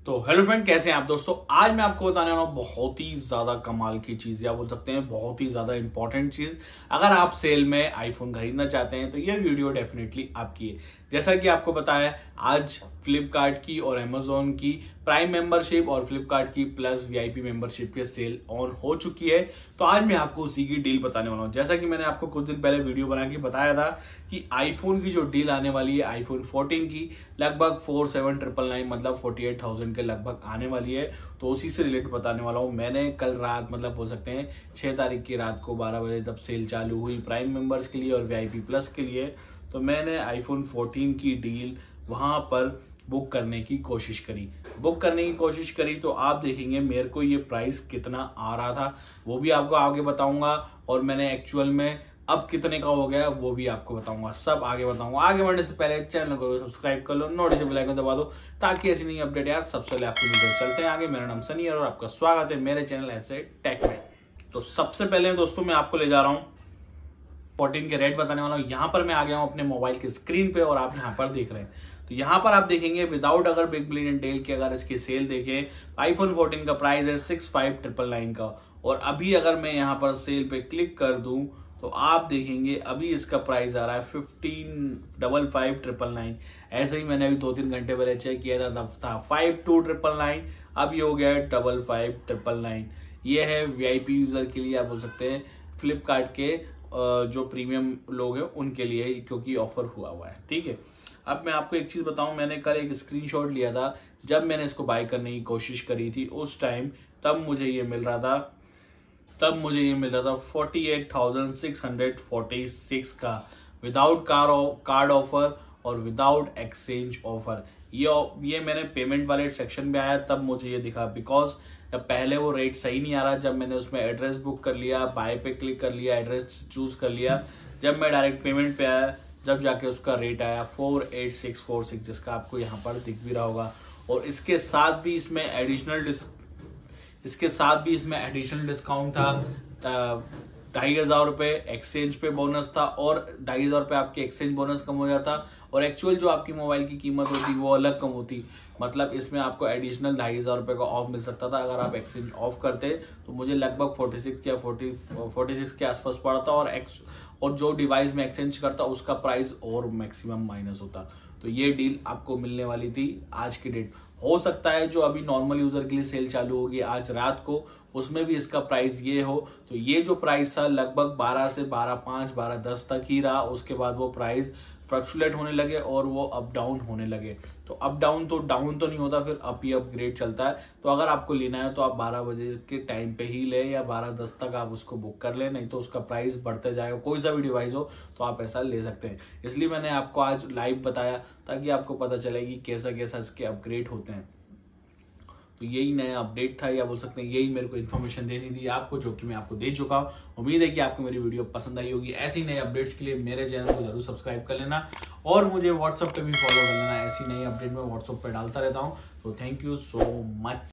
तो hello friend, कैसे हैं आप दोस्तों। आज मैं आपको बताने वाला हूँ बहुत ही ज्यादा कमाल की चीज, या बोल सकते हैं बहुत ही ज्यादा इंपॉर्टेंट चीज। अगर आप सेल में आईफोन खरीदना चाहते हैं तो ये वीडियो डेफिनेटली आपकी है। जैसा कि आपको पता है, आज फ्लिपकार्ट की और अमेजोन की प्राइम मेंबरशिप और फ्लिपकार्ट की प्लस वीआईपी मेंबरशिप की सेल ऑन हो चुकी है। तो आज मैं आपको उसी की डील बताने वाला हूँ। जैसा कि मैंने आपको कुछ दिन पहले वीडियो बना के बताया था कि आईफोन की जो डील आने वाली है आईफोन 14 की, लगभग 47,999 मतलब 48,000 के लगभग आने वाली है। तो उसी से रिलेटेड बताने वाला हूँ। मैंने कल रात मतलब बोल सकते हैं 6 तारीख की रात को 12 बजे जब सेल चालू हुई प्राइम मेंबर्स के लिए और वीआईपी प्लस के लिए, तो मैंने आईफोन 14 की डील वहां पर बुक करने की कोशिश करी। तो आप देखेंगे मेरे को ये प्राइस कितना आ रहा था वो भी आपको आगे बताऊंगा, और मैंने एक्चुअल में अब कितने का हो गया वो भी आपको बताऊंगा, सब आगे बताऊंगा। आगे बढ़ने से पहले चैनल को सब्सक्राइब कर लो, नोटिफिकेशन आइकन दबा दो ताकि ऐसी नई अपडेट यार सबसे पहले आपको मिल जाए। चलते हैं आगे। मेरा नाम सनी है और आपका स्वागत है मेरे चैनल ऐसे टेक में। तो सबसे पहले दोस्तों मैं आपको ले जा रहा हूँ 14 के रेट बताने वाला हूँ। यहाँ पर मैं आ गया हूँ अपने मोबाइल की स्क्रीन पे और आप यहाँ पर देख रहे हैं। तो यहाँ पर आप देखेंगे विदाउट अगर बिग बिलियन डील की अगर इसकी सेल देखें तो आईफोन 14 का प्राइस है 65,999 का, और अभी अगर मैं यहाँ पर सेल पे क्लिक कर दूं तो आप देखेंगे अभी इसका प्राइस आ रहा है 15,55,999। ऐसे ही मैंने अभी 2-3 घंटे पहले चेक किया था, तब था 52,999, अब ये हो गया है 55,999। ये है वीआईपी यूजर के लिए, आप बोल सकते हैं फ्लिपकार्ट के जो प्रीमियम लोग हैं उनके लिए, क्योंकि ऑफर हुआ है। ठीक है, अब मैं आपको एक चीज बताऊं, मैंने कल एक स्क्रीनशॉट लिया था जब मैंने इसको बाय करने की कोशिश करी थी उस टाइम, तब मुझे ये मिल रहा था 48,646 का विदाउट कार्ड ऑफर और विदाउट एक्सचेंज ऑफर। ये मैंने पेमेंट वाले सेक्शन में आया तब मुझे ये दिखा, बिकॉज जब पहले वो रेट सही नहीं आ रहा, जब मैंने उसमें एड्रेस बुक कर लिया, बाय पे क्लिक कर लिया, एड्रेस चूज कर लिया, जब मैं डायरेक्ट पेमेंट पे आया जब जाके उसका रेट आया 48646, जिसका आपको यहाँ पर दिख भी रहा होगा। और इसके साथ भी इसमें एडिशनल डिस्काउंट था, 2,500 रुपए एक्सचेंज पे बोनस था, और 2,500 रुपए आपके एक्सचेंज बोनस कम हो जाता, और एक्चुअल जो आपकी मोबाइल की कीमत होती वो अलग कम होती। मतलब इसमें आपको एडिशनल 2,500 रुपए का ऑफ मिल सकता था अगर आप एक्सचेंज ऑफ करते, तो मुझे लगभग 46 के आसपास पड़ा था, और जो डिवाइस में एक्सचेंज करता उसका प्राइस और मैक्सिमम माइनस होता। तो ये डील आपको मिलने वाली थी आज की डेट। हो सकता है जो अभी नॉर्मल यूजर के लिए सेल चालू होगी आज रात को, उसमें भी इसका प्राइस ये हो। तो ये जो प्राइस था लगभग 12 से 12.5 12.10 तक ही रहा, उसके बाद वो प्राइस फ्लक्चुएट होने लगे और वो अप डाउन होने लगे। तो अप डाउन तो डाउन तो नहीं होता, फिर अप ही अपग्रेड चलता है। तो अगर आपको लेना है तो आप 12 बजे के टाइम पे ही ले, या 12:10 तक आप उसको बुक कर ले, नहीं तो उसका प्राइस बढ़ते जाएगा। कोई सा भी डिवाइस हो तो आप ऐसा ले सकते हैं। इसलिए मैंने आपको आज लाइव बताया ताकि आपको पता चले कि कैसा कैसा इसके अपग्रेड होते हैं। तो यही नया अपडेट था, या बोल सकते हैं यही मेरे को इन्फॉर्मेशन देनी थी आपको, जो कि मैं आपको दे चुका हूँ। उम्मीद है कि आपको मेरी वीडियो पसंद आई होगी। ऐसी नए अपडेट्स के लिए मेरे चैनल को जरूर सब्सक्राइब कर लेना, और मुझे व्हाट्सएप पे भी फॉलो कर लेना। ऐसी नई अपडेट मैं व्हाट्सएप पे डालता रहता हूँ। तो थैंक यू सो मच।